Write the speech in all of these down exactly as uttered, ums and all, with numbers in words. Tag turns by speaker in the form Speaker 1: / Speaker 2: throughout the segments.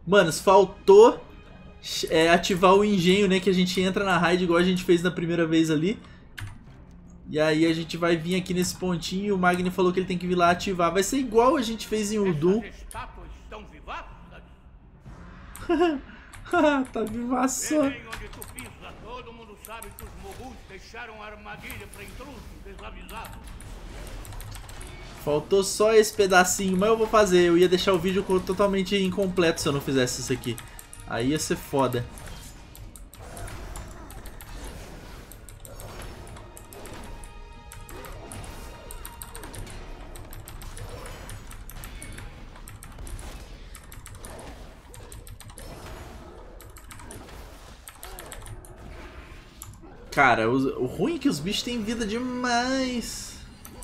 Speaker 1: Manos, faltou é, ativar o engenho, né? Que a gente entra na raid igual a gente fez na primeira vez ali. E aí a gente vai vir aqui nesse pontinho e o Magni falou que ele tem que vir lá ativar. Vai ser igual a gente fez em Uldum. Tá vivaço.
Speaker 2: Onde tu pisa, todo mundo sabe que os moguls deixaram a armadilha para intrusos desavisados.
Speaker 1: Faltou só esse pedacinho, mas eu vou fazer. Eu ia deixar o vídeo totalmente incompleto se eu não fizesse isso aqui. Aí ia ser foda. Cara, o, o ruim é que os bichos têm vida demais.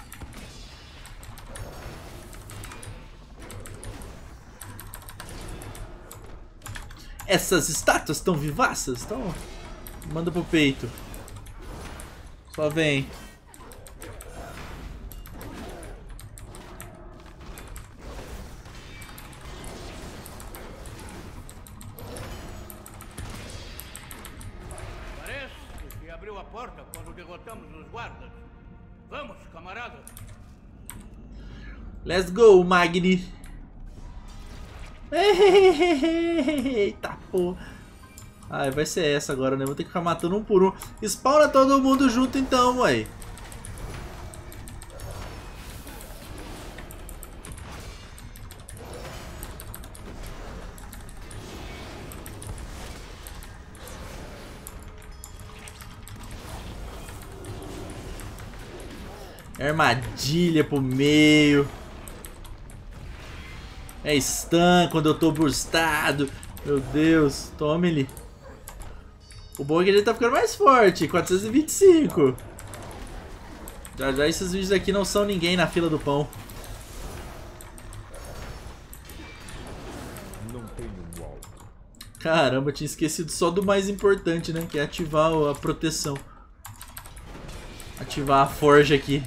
Speaker 1: Essas estátuas estão vivaças? Então, manda pro peito. Só vem.
Speaker 2: Abriu a porta quando derrotamos os guardas. Vamos, camarada.
Speaker 1: Let's go, Magni. Eita porra. Ai, vai ser essa agora, né? Vou ter que ficar matando um por um. Spawna todo mundo junto então, ué. Armadilha pro meio. É stun quando eu tô burstado. Meu Deus, tome ele. O bom é que ele tá ficando mais forte. quatrocentos e vinte e cinco. Já já esses vídeos aqui não são ninguém na fila do pão.
Speaker 3: Não tenho wall.
Speaker 1: Caramba, eu tinha esquecido só do mais importante, né? Que é ativar a proteção. Ativar a forja aqui.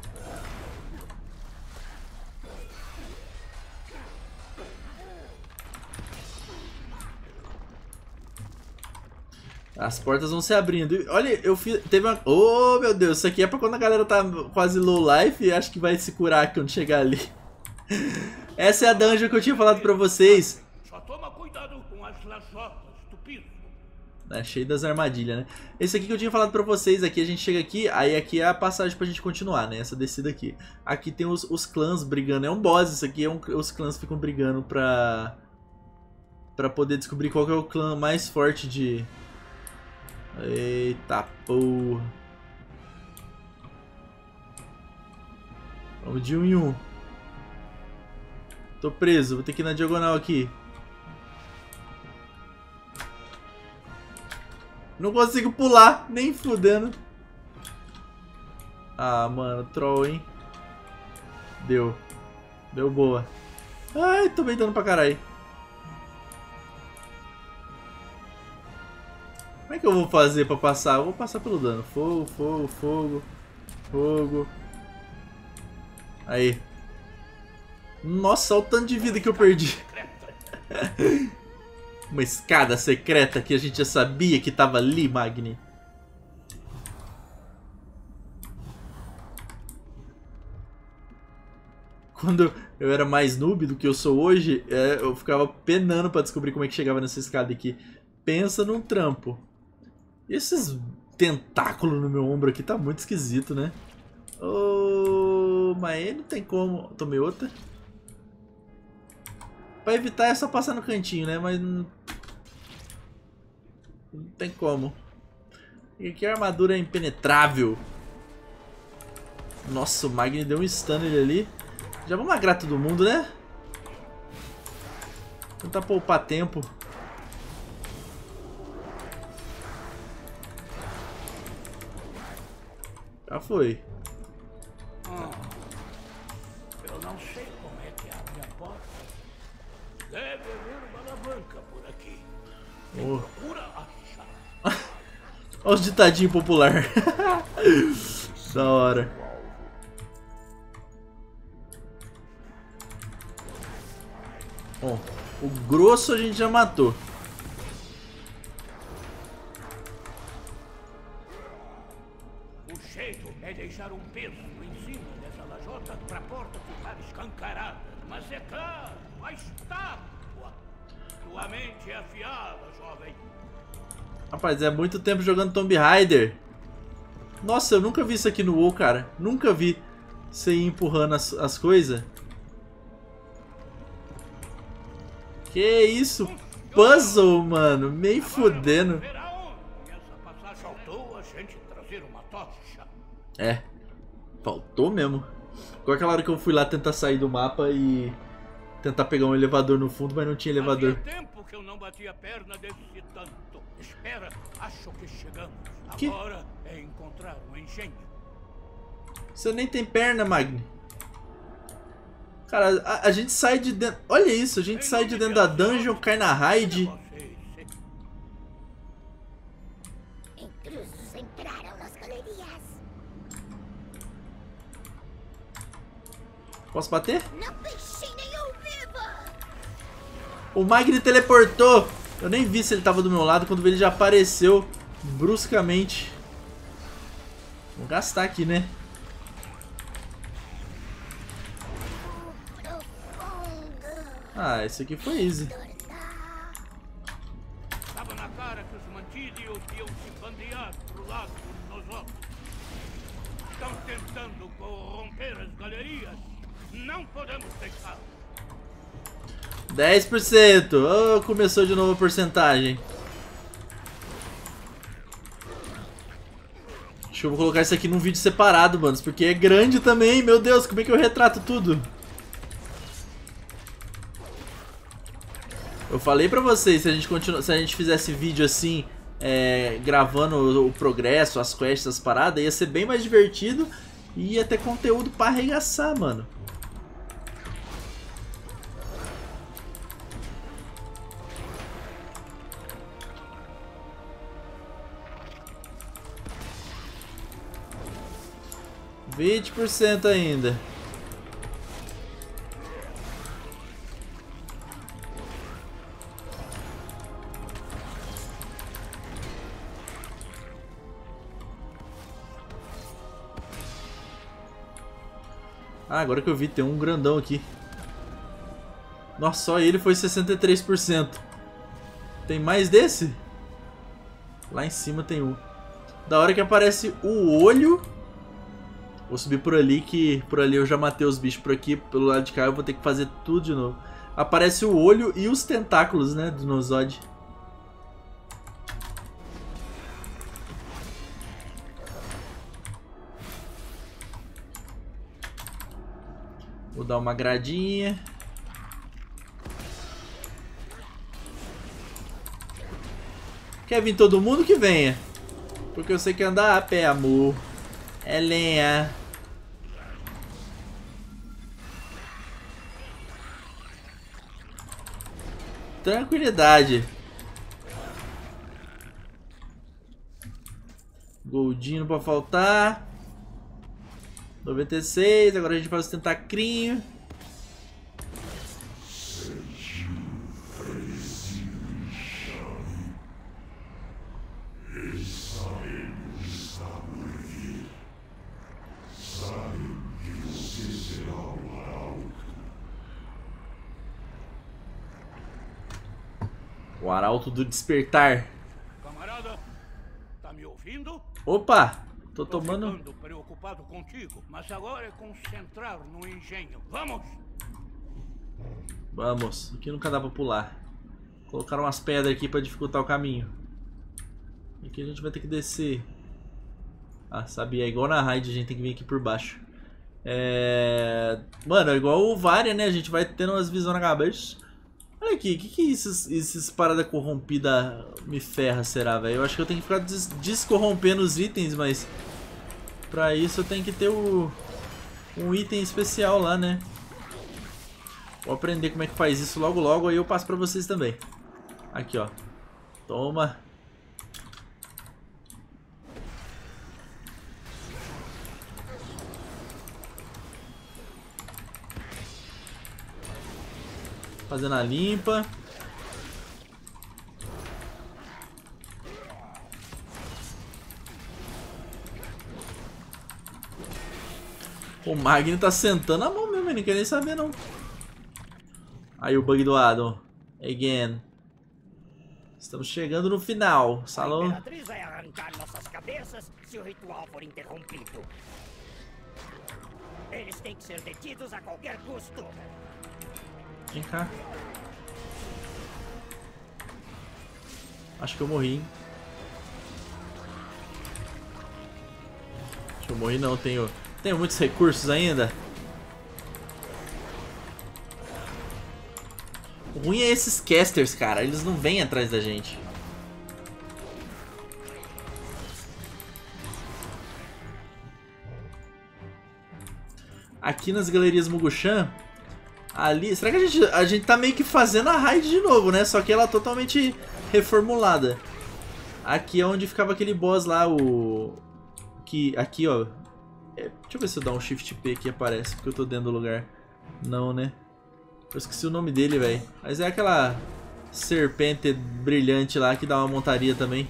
Speaker 1: As portas vão se abrindo. Olha, eu fiz. Teve uma. Oh, meu Deus, isso aqui é pra quando a galera tá quase low life e acho que vai se curar quando chegar ali. Essa é a dungeon que eu tinha falado pra vocês.
Speaker 2: Só toma cuidado com as lajotas do piso.
Speaker 1: É cheio das armadilhas, né? Esse aqui que eu tinha falado pra vocês, aqui a gente chega aqui, aí aqui é a passagem pra gente continuar, né? Essa descida aqui. Aqui tem os, os clãs brigando, é um boss isso aqui, é um, os clãs ficam brigando pra... Pra poder descobrir qual que é o clã mais forte de... Eita porra. Vamos de um em um. Tô preso, vou ter que ir na diagonal aqui. Não consigo pular, nem fudendo. Ah, mano, troll, hein? Deu. Deu boa. Ai, tô bem dando pra caralho. Como é que eu vou fazer pra passar? Eu vou passar pelo dano. Fogo, fogo, fogo. Fogo. Aí. Nossa, olha o tanto de vida que eu perdi. Uma escada secreta que a gente já sabia que tava ali, Magni. Quando eu era mais noob do que eu sou hoje, é, eu ficava penando pra descobrir como é que chegava nessa escada aqui. Pensa num trampo. E esses tentáculos no meu ombro aqui tá muito esquisito, né? Oh, mas aí não tem como. Tomei outra. Pra evitar é só passar no cantinho, né? Mas não, não tem como. E aqui a armadura é impenetrável. Nossa, o Magni deu um stun nele ali. Já vamos agrar todo mundo, né? Tentar poupar tempo. Já foi.
Speaker 2: Ah, eu não sei como é que abre a porta. Deve haver uma alavanca por aqui.
Speaker 1: Oh.
Speaker 2: Procura achar.
Speaker 1: Olha os ditadinhos popular. Da hora. Bom, O grosso a gente já matou.
Speaker 2: O jeito é deixar um peso em cima dessa lajota para a porta ficar escancarada. Mas é claro, a estátua. Tua mente é afiada, jovem.
Speaker 1: Rapaz, é muito tempo jogando Tomb Raider. Nossa, eu nunca vi isso aqui no WoW, cara. Nunca vi você ir empurrando as, as coisas. Que isso? Puzzle, mano. Meio fudendo.
Speaker 2: Faltou a gente trazer uma tocha.
Speaker 1: É. Faltou mesmo. Igual aquela hora que eu fui lá tentar sair do mapa e tentar pegar um elevador no fundo, mas não tinha elevador.
Speaker 2: Fazia tempo que eu não bati a perna desse tanto. Espera, acho que chegamos.
Speaker 1: Que?
Speaker 2: Agora é encontrar um engenho.
Speaker 1: Você nem tem perna, Magni. Cara, a, a gente sai de dentro... Olha isso, a gente sai de dentro da dungeon, cai na raid.
Speaker 3: Intrusos entraram nas galerias.
Speaker 1: Posso bater?
Speaker 3: Não deixei nenhum vivo.
Speaker 1: O Magni teleportou. Eu nem vi se ele tava do meu lado. Quando ele já apareceu bruscamente. Vou gastar aqui, né? Ah, esse aqui foi easy.
Speaker 2: Tava na cara que os Mantídeos iam se bandear pro lado dos Nosotros. Estão tentando corromper as galerias. Não podemos deixar.
Speaker 1: dez por cento. Oh, começou de novo a porcentagem. Acho que eu vou colocar isso aqui num vídeo separado, manos. Porque é grande também. Meu Deus, como é que eu retrato tudo? Eu falei pra vocês, se a gente, continu... se a gente fizesse vídeo assim, é... gravando o, o progresso, as quests, as paradas, ia ser bem mais divertido e ia ter conteúdo pra arregaçar, mano. vinte por cento ainda. Ah, agora que eu vi, tem um grandão aqui. Nossa, só ele foi sessenta e três por cento. Tem mais desse? Lá em cima tem um. Da hora que aparece o olho. Vou subir por ali, que por ali eu já matei os bichos. Por aqui, pelo lado de cá, eu vou ter que fazer tudo de novo. Aparece o olho e os tentáculos, né, do Nosod. Vou dar uma gradinha. Quer vir todo mundo que venha. Porque eu sei que andar a pé, amor, é lenha. Tranquilidade. Goldinho pra faltar. noventa e seis, agora a gente faz o tentacrinho. O Arauto do Despertar.
Speaker 2: Camarada, tá me ouvindo?
Speaker 1: Opa, tô
Speaker 2: Tô
Speaker 1: tomando...
Speaker 2: ficando preocupado contigo, mas agora é concentrar no engenho. Vamos!
Speaker 1: Vamos, aqui nunca dá pra pular. Colocaram umas pedras aqui pra dificultar o caminho. Aqui a gente vai ter que descer. Ah, sabia, é igual na raid, a gente tem que vir aqui por baixo. É... Mano, é igual o Varia, né? A gente vai tendo umas visões na cabeça. Olha aqui, o que que esses, esses parada corrompida me ferra, será, velho? Eu acho que eu tenho que ficar des descorrompendo os itens, mas... Pra isso eu tenho que ter o... um item especial lá, né? Vou aprender como é que faz isso logo logo, aí eu passo pra vocês também. Aqui, ó. Toma. Fazendo a limpa. O Magni tá sentando a mão mesmo, ele não quer nem saber não. Aí o bug do Adam. Again. Estamos chegando no final. Salão.
Speaker 4: A Imperatriz vai arrancar nossas cabeças se o ritual for interrompido. Eles têm que ser detidos a qualquer custo.
Speaker 1: Vem cá. Acho que eu morri, hein? Acho que eu morri não, tenho, tenho muitos recursos ainda. O ruim é esses casters, cara, eles não vêm atrás da gente. Aqui nas galerias Mugushan, ali, será que a gente, a gente tá meio que fazendo a raid de novo, né? Só que ela é totalmente reformulada. Aqui é onde ficava aquele boss lá, o... que aqui, ó. É, deixa eu ver se eu dar um Shift P aqui aparece, porque eu tô dentro do lugar. Não, né? Eu esqueci o nome dele, velho. Mas é aquela serpente brilhante lá que dá uma montaria também.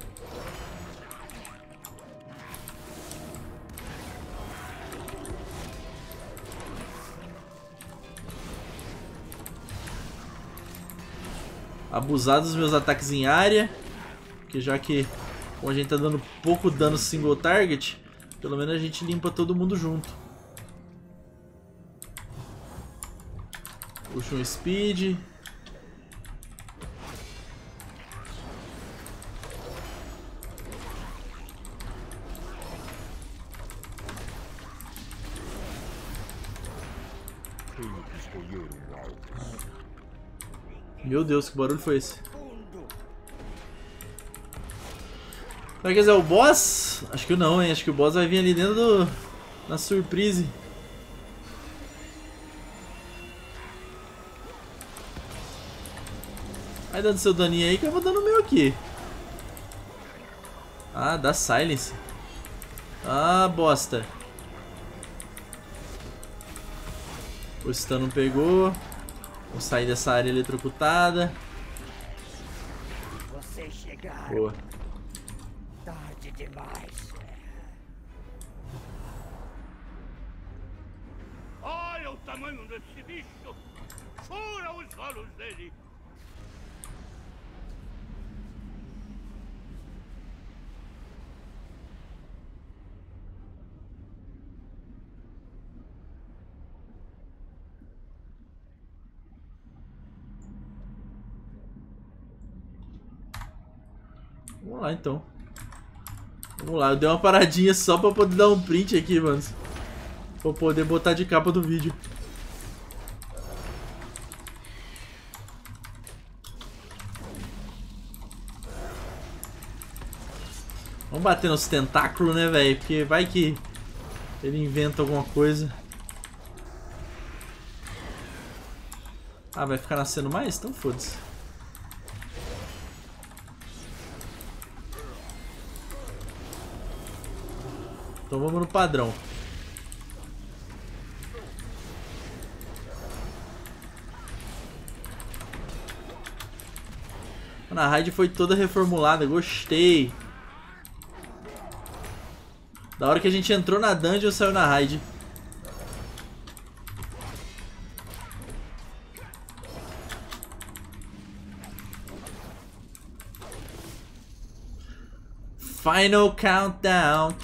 Speaker 1: Abusar dos meus ataques em área, porque já que como a gente tá dando pouco dano single target, pelo menos a gente limpa todo mundo junto. Puxa um speed. Meu Deus, que barulho foi esse? Será que esse é o boss? Acho que não, hein? Acho que o boss vai vir ali dentro do... na surprise. Vai dando seu daninho aí que eu vou dando o meu aqui. Ah, dá silence. Ah, bosta. O stun não pegou. Vou sair dessa área eletrocutada.
Speaker 4: Vocês chegaram.
Speaker 1: Boa.
Speaker 4: Tarde demais.
Speaker 2: Olha o tamanho desse bicho! Fura os olhos dele!
Speaker 1: Vamos lá então. Vamos lá, eu dei uma paradinha só pra poder dar um print aqui, mano. Pra poder botar de capa do vídeo. Vamos bater nos tentáculos, né, velho? Porque vai que ele inventa alguma coisa. Ah, vai ficar nascendo mais? Então foda-se. Então vamos no padrão. Mano, a raid foi toda reformulada, gostei. Da hora que a gente entrou na dungeon, saiu na raid. Final countdown.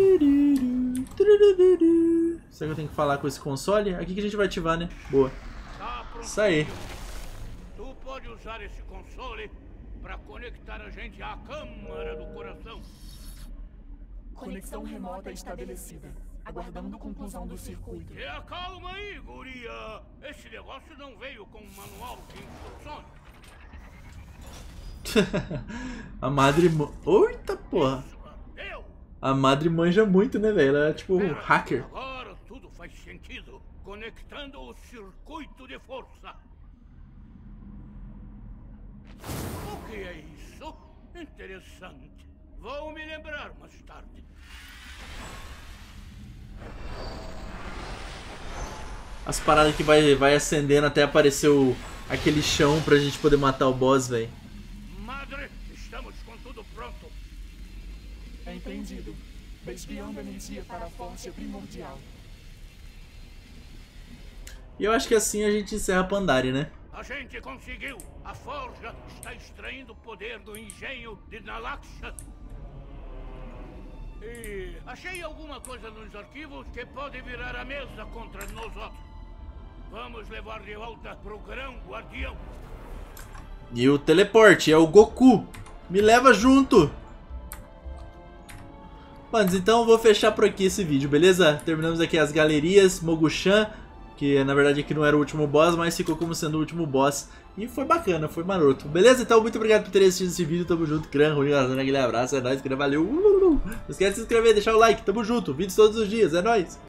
Speaker 1: Será que eu tenho que falar com esse console? Aqui que a gente vai ativar, né? Boa.
Speaker 2: Tá pronto.
Speaker 1: Isso aí.
Speaker 2: Tu pode usar esse console para conectar a gente à câmara do coração.
Speaker 5: Conexão remota estabelecida. Aguardando conclusão do circuito.
Speaker 2: E acalma aí, guria. Esse negócio não veio com um manual de instruções.
Speaker 1: A madre... Eita porra.
Speaker 2: Eu.
Speaker 1: A madre manja muito, né, velho? Ela é tipo um
Speaker 2: Pera,
Speaker 1: hacker.
Speaker 2: Agora tudo faz sentido. Conectando o circuito de força. O que é isso? Interessante. Vou me lembrar mais tarde.
Speaker 1: As paradas que vai, vai acendendo até aparecer o, aquele chão pra gente poder matar o boss, velho.
Speaker 2: Madre, estamos com tudo pronto.
Speaker 5: Entendido. Desviando energia para a força primordial.
Speaker 1: E eu acho que assim a gente encerra Pandari, né?
Speaker 2: A gente conseguiu. A forja está extraindo o poder do engenho de Nalaksha. E achei alguma coisa nos arquivos que pode virar a mesa contra nós outros. Vamos levar de volta pro Grão Guardião.
Speaker 1: E o teleporte é o Goku. Me leva junto. Mano, então eu vou fechar por aqui esse vídeo, beleza? Terminamos aqui as galerias, Mogu-chan, que na verdade aqui não era o último boss, mas ficou como sendo o último boss. E foi bacana, foi maroto. Beleza? Então muito obrigado por terem assistido esse vídeo. Tamo junto, Gran, Ruim, aquele abraço, é nóis, valeu. Não esquece de se inscrever, deixar o like, tamo junto. Vídeos todos os dias, é nóis.